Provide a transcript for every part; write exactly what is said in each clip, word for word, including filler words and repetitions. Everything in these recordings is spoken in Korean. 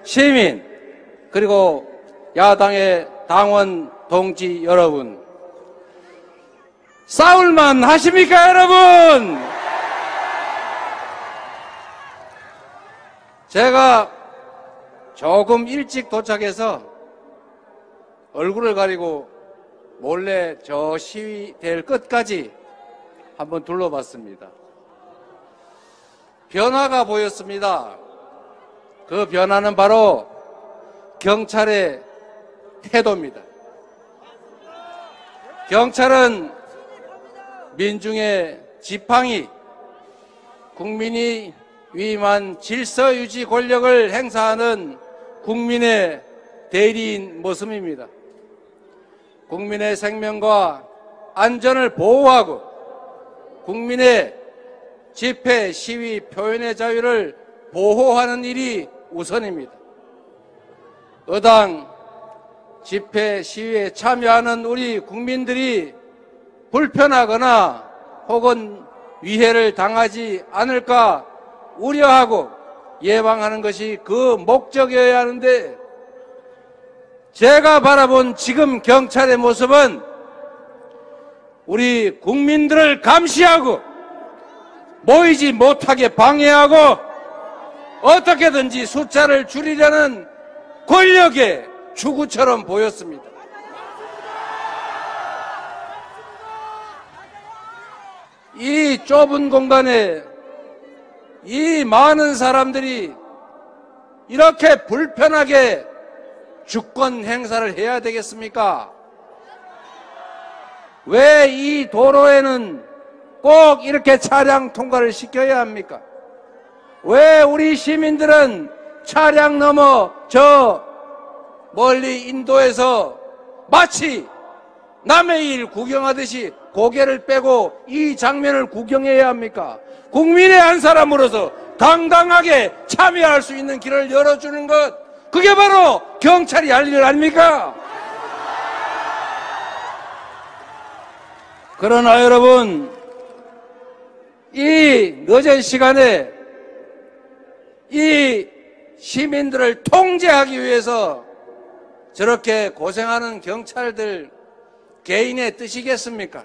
시민, 그리고 야당의 당원 동지 여러분, 싸울만 하십니까, 여러분? 제가 조금 일찍 도착해서 얼굴을 가리고 몰래 저 시위대를 끝까지 한번 둘러봤습니다. 변화가 보였습니다. 그 변화는 바로 경찰의 태도입니다. 경찰은 민중의 지팡이, 국민이 위임한 질서 유지 권력을 행사하는 국민의 대리인 모습입니다. 국민의 생명과 안전을 보호하고 국민의 집회, 시위, 표현의 자유를 보호하는 일이 우선입니다. 의당 집회, 시위에 참여하는 우리 국민들이 불편하거나 혹은 위해를 당하지 않을까 우려하고 예방하는 것이 그 목적이어야 하는데, 제가 바라본 지금 경찰의 모습은 우리 국민들을 감시하고 모이지 못하게 방해하고 어떻게든지 숫자를 줄이려는 권력의 추구처럼 보였습니다. 이 좁은 공간에 이 많은 사람들이 이렇게 불편하게 주권 행사를 해야 되겠습니까? 왜 이 도로에는 꼭 이렇게 차량 통과를 시켜야 합니까? 왜 우리 시민들은 차량 넘어 저 멀리 인도에서 마치 남의 일 구경하듯이 고개를 빼고 이 장면을 구경해야 합니까? 국민의 한 사람으로서 당당하게 참여할 수 있는 길을 열어주는 것, 그게 바로 경찰이 할 일 아닙니까? 그러나 여러분, 이 늦은 시간에 이 시민들을 통제하기 위해서 저렇게 고생하는 경찰들 개인의 뜻이겠습니까?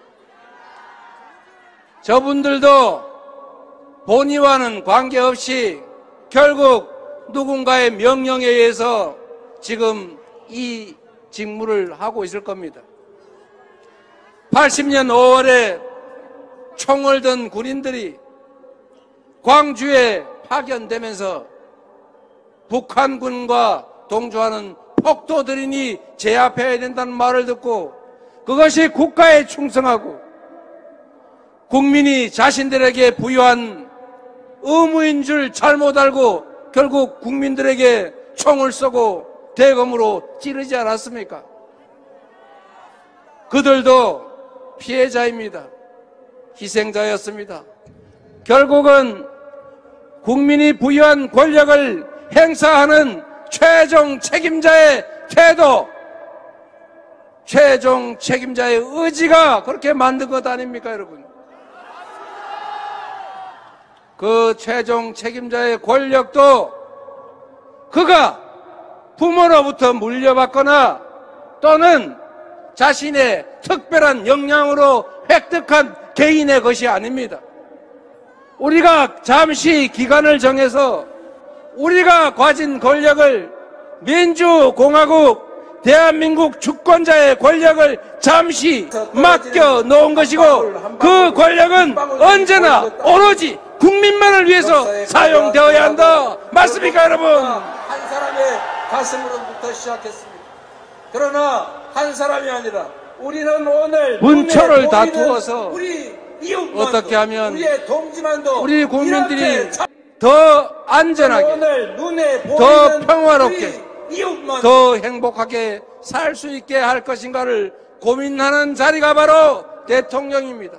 저분들도 본의와는 관계없이 결국 누군가의 명령에 의해서 지금 이 직무를 하고 있을 겁니다. 팔십 년 오월에 총을 든 군인들이 광주에 파견되면서 북한군과 동조하는 폭도들이니 제압해야 된다는 말을 듣고 그것이 국가에 충성하고 국민이 자신들에게 부여한 의무인 줄 잘못 알고 결국 국민들에게 총을 쏘고 대검으로 찌르지 않았습니까? 그들도 피해자입니다. 희생자였습니다. 결국은 국민이 부여한 권력을 행사하는 최종 책임자의 태도, 최종 책임자의 의지가 그렇게 만든 것 아닙니까, 여러분? 그 최종 책임자의 권력도 그가 부모로부터 물려받거나 또는 자신의 특별한 역량으로 획득한 개인의 것이 아닙니다. 우리가 잠시 기간을 정해서 우리가 가진 권력을 민주공화국 대한민국 주권자의 권력을 잠시 맡겨 놓은 것이고 그 권력은 언제나 오로지 국민만을 위해서 사용되어야 한다. 맞습니까, 여러분? 한 사람의 가슴으로부터 시작했습니다. 그러나 한 사람이 아니라 우리는 오늘 문초를 다투어서 우리 이웃만도, 어떻게 하면 우리의 동지만도 우리 국민들이 더 안전하게, 더 평화롭게, 더 행복하게 살 수 있게 할 것인가를 고민하는 자리가 바로 대통령입니다.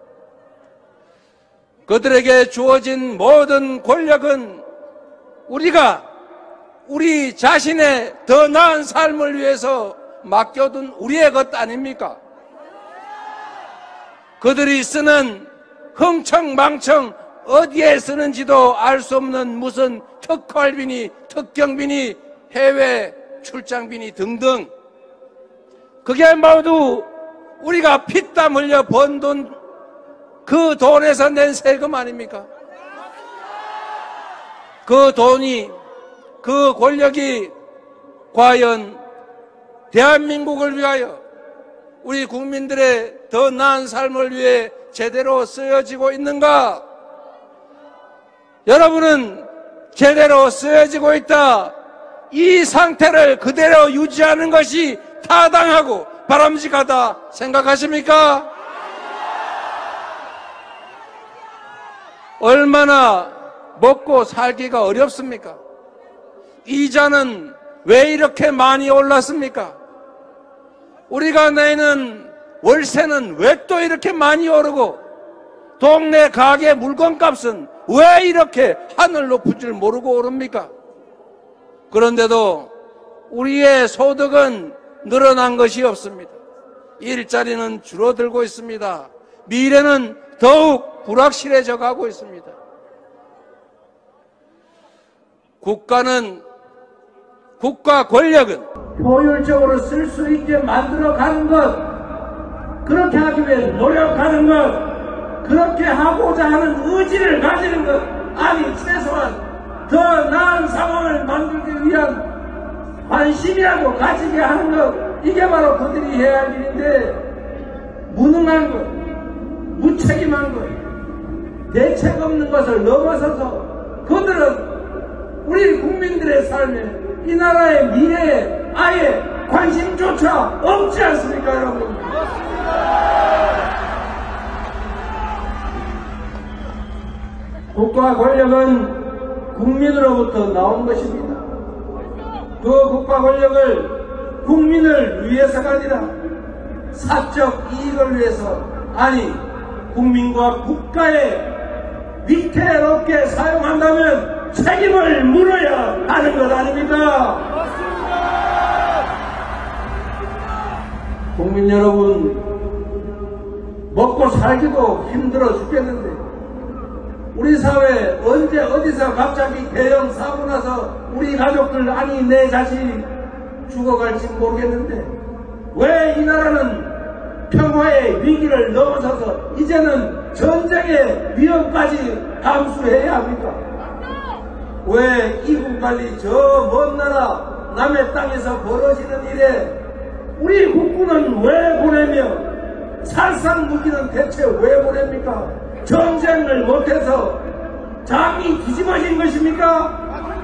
그들에게 주어진 모든 권력은 우리가 우리 자신의 더 나은 삶을 위해서 맡겨둔 우리의 것 아닙니까? 그들이 쓰는 흥청망청 어디에 쓰는지도 알 수 없는 무슨 특활비니 특경비니 해외 출장비니 등등, 그게 모두 우리가 피땀 흘려 번 돈, 그 돈에서 낸 세금 아닙니까? 그 돈이, 그 권력이 과연 대한민국을 위하여, 우리 국민들의 더 나은 삶을 위해 제대로 쓰여지고 있는가? 여러분은 제대로 쓰여지고 있다, 이 상태를 그대로 유지하는 것이 타당하고 바람직하다 생각하십니까? 얼마나 먹고 살기가 어렵습니까? 이자는 왜 이렇게 많이 올랐습니까? 우리가 내는 월세는 왜 또 이렇게 많이 오르고, 동네 가게 물건값은 왜 이렇게 하늘 높은 줄 모르고 오릅니까? 그런데도 우리의 소득은 늘어난 것이 없습니다. 일자리는 줄어들고 있습니다. 미래는 더욱 불확실해져 가고 있습니다. 국가는, 국가 권력은 효율적으로 쓸 수 있게 만들어 가는 것, 그렇게 하기 위해 노력하는 것, 그렇게 하고자 하는 의지를 가지는 것, 아니 최소한 더 나은 상황을 만들기 위한 관심이라도 가지게 하는 것, 이게 바로 그들이 해야 할 일인데, 무능한 것, 무책임한 것, 대책 없는 것을 넘어서서 그들은 우리 국민들의 삶에, 이 나라의 미래에 아예 관심조차 없지 않습니까, 여러분? 국가 권력은 국민으로부터 나온 것입니다. 그 국가 권력을 국민을 위해서가 아니라 사적 이익을 위해서, 아니 국민과 국가의 위태롭게 사용한다면 책임을 물어야 하는 것 아닙니까? 국민 여러분, 먹고 살기도 힘들어 죽겠는데, 우리 사회 언제 어디서 갑자기 대형 사고 나서 우리 가족들, 아니 내 자식이 죽어갈지 모르겠는데, 왜 이 나라는 평화의 위기를 넘어서서 이제는 전쟁의 위험까지 감수해야 합니까? 왜 이국관리 저 먼 나라 남의 땅에서 벌어지는 일에 우리 국군은 왜 보내며 살상 무기는 대체 왜 보냅니까? 전쟁을 못해서 장이 뒤집어진 것입니까?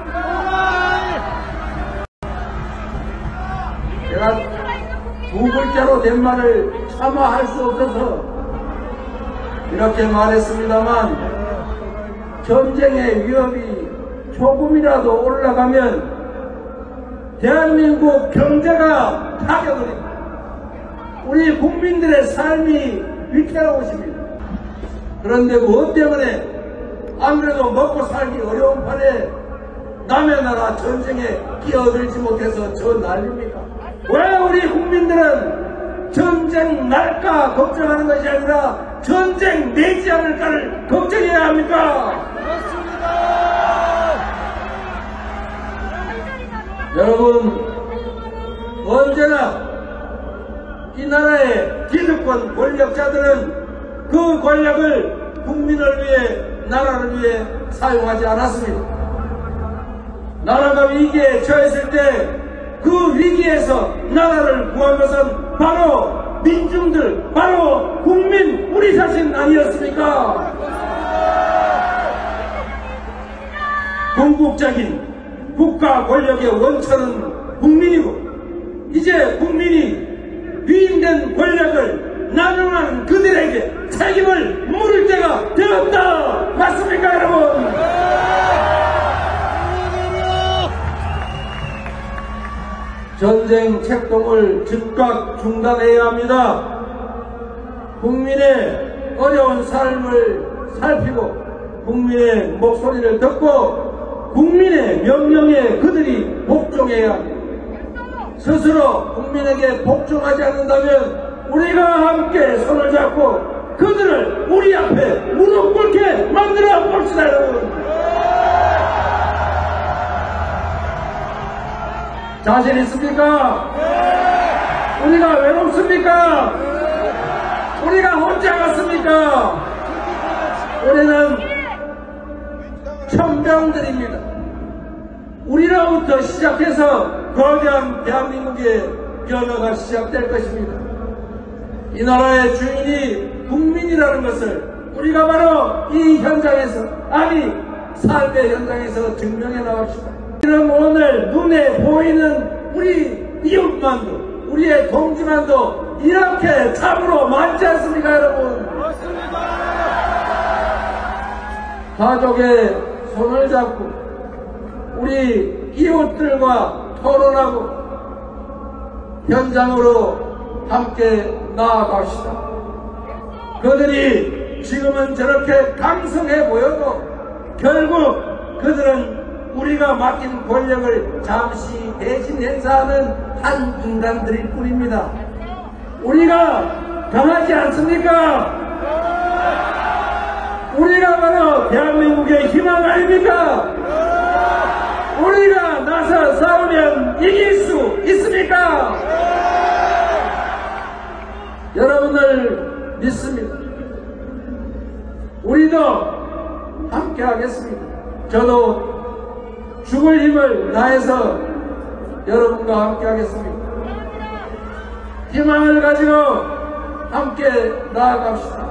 제가 두 글자로 된 말을 차마 할 수 없어서 이렇게 말했습니다만, 전쟁의 위협이 조금이라도 올라가면 대한민국 경제가 타격을 입니다. 우리 국민들의 삶이 위태로우십니다. 그런데 무엇 때문에 아무래도 먹고 살기 어려운 판에 남의 나라 전쟁에 끼어들지 못해서 저 난립니까? 왜 우리 국민들은 전쟁 날까 걱정하는 것이 아니라 전쟁 내지 않을까를 걱정해야 합니까? 여러분, 언제나 이 나라의 기득권 권력자들은 그 권력을 국민을 위해, 나라를 위해 사용하지 않았습니다. 나라가 위기에 처했을 때 그 위기에서 나라를 구한 것은 바로 민중들, 바로 국민, 우리 자신 아니었습니까? 궁극적인 국가 권력의 원천은 국민이고, 이제 국민이 위임된 권력을 남용한 그들에게 책임을 물을 때가 되었다. 맞습니까, 여러분? 전쟁 책동을 즉각 중단해야 합니다. 국민의 어려운 삶을 살피고 국민의 목소리를 듣고 국민의 명령에 그들이 복종해야 합니다. 스스로 국민에게 복종하지 않는다면 우리가 함께 손을 잡고 그들을 우리 앞에 무릎 꿇게 만들어 봅시다, 여러분. 자신 있습니까? 우리가 외롭습니까? 우리가 혼자 갔습니까? 우리는 천병들입니다. 우리로부터 시작해서 거대한 대한민국의 변화가 시작될 것입니다. 이 나라의 주인이 국민이라는 것을 우리가 바로 이 현장에서, 아니 삶의 현장에서 증명해 나갑시다. 우리는 오늘 눈에 보이는 우리 이웃만도, 우리의 동지만도 이렇게 참으로 많지 않습니까, 여러분? 가족의 손을 잡고 우리 이웃들과 토론하고 현장으로 함께 나아갑시다. 그들이 지금은 저렇게 강성해 보여도 결국 그들은 우리가 맡긴 권력을 잠시 대신 행사하는 한 인간들일 뿐입니다. 우리가 강하지 않습니까? 우리가 바로 대한민국의 희망 아닙니까? 우리가 나서 싸우면 이길 수 있습니까? 여러분을 믿습니다. 우리도 함께 하겠습니다. 저도 죽을 힘을 다해서 여러분과 함께 하겠습니다. 희망을 가지고 함께 나아갑시다.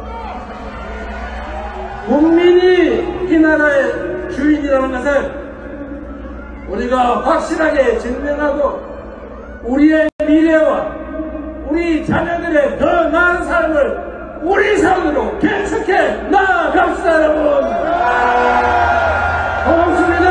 국민이 이 나라의 주인이라는 것을 우리가 확실하게 증명하고 우리의 미래와 우리 자녀들의 더 나은 삶을 우리 삶으로 개척해 나아갑시다, 여러분. 고맙습니다.